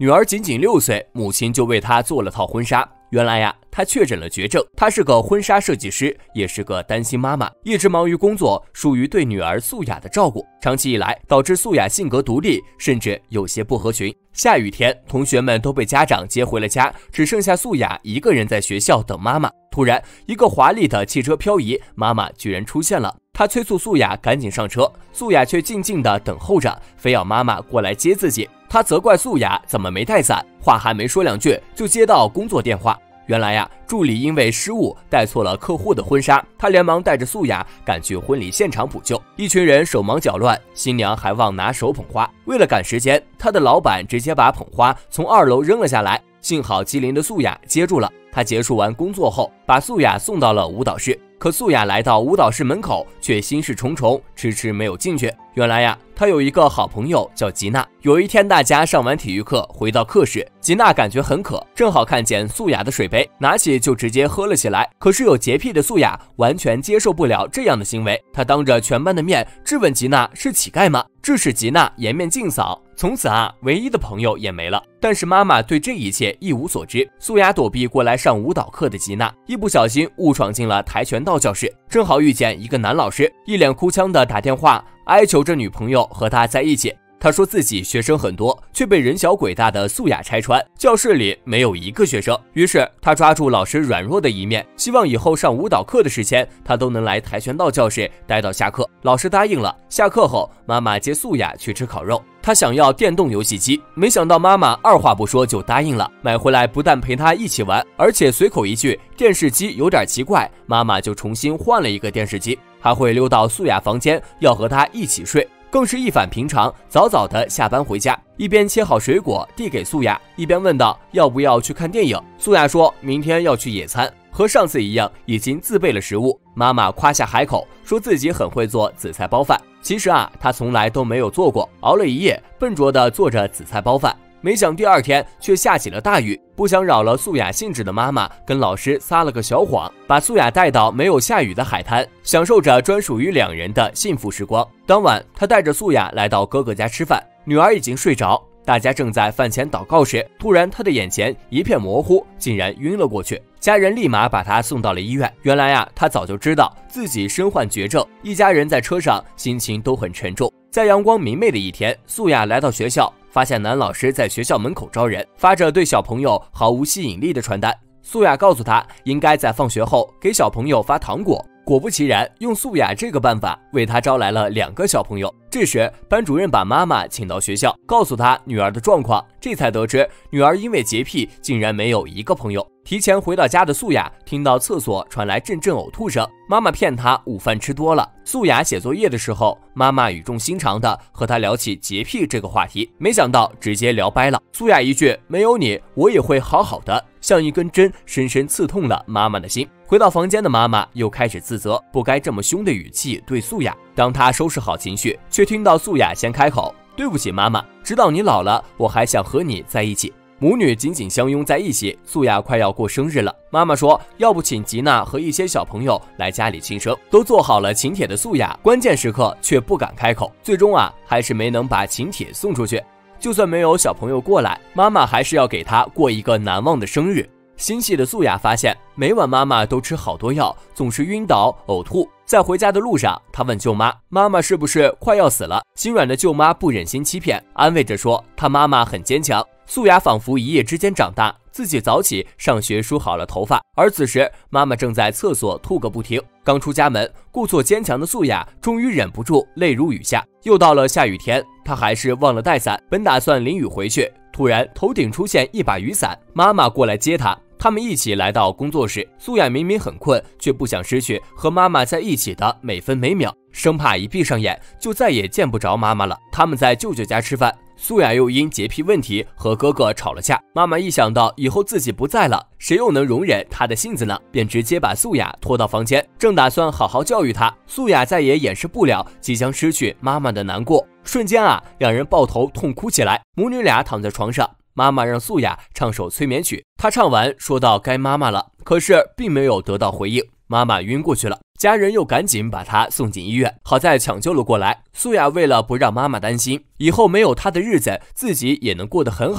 女儿仅仅6岁，母亲就为她做了套婚纱。原来呀，她确诊了绝症，她是个婚纱设计师，也是个单亲妈妈，一直忙于工作，疏于对女儿素雅的照顾，长期以来导致素雅性格独立，甚至有些不合群。下雨天，同学们都被家长接回了家，只剩下素雅一个人在学校等妈妈。突然，一个华丽的汽车漂移，妈妈居然出现了。她催促素雅赶紧上车，素雅却静静地等候着，非要妈妈过来接自己。她责怪素雅怎么没带伞，话还没说2句，就接到工作电话。原来呀，助理因为失误带错了客户的婚纱，他连忙带着素雅赶去婚礼现场补救。一群人手忙脚乱，新娘还忘拿手捧花。为了赶时间，他的老板直接把捧花从2楼扔了下来，幸好机灵的素雅接住了。他结束完工作后，把素雅送到了舞蹈室。可素雅来到舞蹈室门口，却心事重重，迟迟没有进去。原来呀，她有一个好朋友叫吉娜。有一天，大家上完体育课回到课室，吉娜感觉很渴，正好看见素雅的水杯，拿起就直接喝了起来。可是有洁癖的素雅完全接受不了这样的行为，她当着全班的面质问吉娜是乞丐吗？致使吉娜颜面尽扫。从此啊，唯一的朋友也没了。但是妈妈对这一切一无所知。素雅躲避过来上舞蹈课的吉娜，一不小心误闯进了跆拳道教室，正好遇见一个男老师，一脸哭腔的打电话哀求着女朋友和他在一起。他说自己学生很多，却被人小鬼大的素雅拆穿，教室里没有一个学生。于是他抓住老师软弱的一面，希望以后上舞蹈课的时间，他都能来跆拳道教室待到下课。老师答应了。下课后，妈妈接素雅去吃烤肉，他想要电动游戏机，没想到妈妈二话不说就答应了。买回来不但陪他一起玩，而且随口一句电视机有点奇怪，妈妈就重新换了一个电视机，还会溜到素雅房间要和她一起睡。更是一反平常，早早的下班回家，一边切好水果递给素雅，一边问道要不要去看电影。素雅说明天要去野餐，和上次一样已经自备了食物。妈妈夸下海口，说自己很会做紫菜包饭。其实啊，她从来都没有做过，熬了一夜，笨拙地做着紫菜包饭。没想第2天却下起了大雨，不想扰了素雅兴致的妈妈跟老师撒了个小谎，把素雅带到没有下雨的海滩，享受着专属于2人的幸福时光。当晚，她带着素雅来到哥哥家吃饭，女儿已经睡着，大家正在饭前祷告时，突然她的眼前一片模糊，竟然晕了过去。家人立马把她送到了医院。原来啊，她早就知道自己身患绝症，一家人在车上心情都很沉重。在阳光明媚的一天，素雅来到学校，发现男老师在学校门口招人，发着对小朋友毫无吸引力的传单。素雅告诉他，应该在放学后给小朋友发糖果。果不其然，用素雅这个办法为他招来了2个小朋友。这时，班主任把妈妈请到学校，告诉她女儿的状况，这才得知女儿因为洁癖，竟然没有一个朋友。提前回到家的素雅听到厕所传来阵阵呕吐声，妈妈骗她午饭吃多了。素雅写作业的时候，妈妈语重心长地和她聊起洁癖这个话题，没想到直接聊掰了。素雅一句没有你我也会好好的，像一根针深深刺痛了妈妈的心。回到房间的妈妈又开始自责，不该这么凶的语气对素雅。当她收拾好情绪，却听到素雅先开口，对不起妈妈，直到你老了，我还想和你在一起。母女紧紧相拥在一起。素雅快要过生日了，妈妈说要不请吉娜和一些小朋友来家里庆生。都做好了请帖的素雅，关键时刻却不敢开口，最终啊还是没能把请帖送出去。就算没有小朋友过来，妈妈还是要给她过一个难忘的生日。心细的素雅发现，每晚妈妈都吃好多药，总是晕倒呕吐。在回家的路上，她问舅妈，妈妈是不是快要死了？心软的舅妈不忍心欺骗，安慰着说她妈妈很坚强。素雅仿佛一夜之间长大，自己早起上学梳好了头发，而此时妈妈正在厕所吐个不停。刚出家门，故作坚强的素雅终于忍不住泪如雨下。又到了下雨天，她还是忘了带伞，本打算淋雨回去，突然头顶出现一把雨伞，妈妈过来接她。他们一起来到工作室，素雅明明很困，却不想失去和妈妈在一起的每分每秒，生怕一闭上眼就再也见不着妈妈了。他们在舅舅家吃饭，素雅又因洁癖问题和哥哥吵了架。妈妈一想到以后自己不在了，谁又能容忍她的性子呢？便直接把素雅拖到房间，正打算好好教育她。素雅再也掩饰不了即将失去妈妈的难过，瞬间啊，两人抱头痛哭起来。母女俩躺在床上，妈妈让素雅唱首催眠曲，她唱完说到该妈妈了，可是并没有得到回应，妈妈晕过去了。家人又赶紧把她送进医院，好在抢救了过来。素雅为了不让妈妈担心以后没有她的日子自己也能过得很好，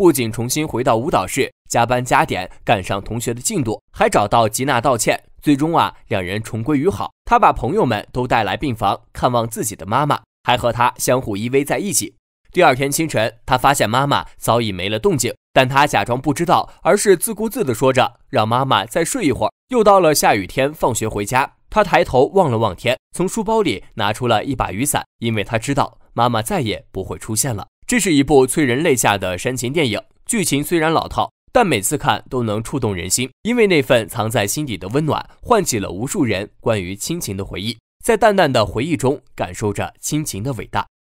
不仅重新回到舞蹈室，加班加点赶上同学的进度，还找到吉娜道歉。最终两人重归于好。他把朋友们都带来病房看望自己的妈妈，还和她相互依偎在一起。第二天清晨，他发现妈妈早已没了动静，但他假装不知道，而是自顾自地说着让妈妈再睡一会儿。又到了下雨天，放学回家，他抬头望了望天，从书包里拿出了一把雨伞，因为他知道妈妈再也不会出现了。这是一部催人泪下的煽情电影，剧情虽然老套，但每次看都能触动人心，因为那份藏在心底的温暖，唤起了无数人关于亲情的回忆，在淡淡的回忆中感受着亲情的伟大。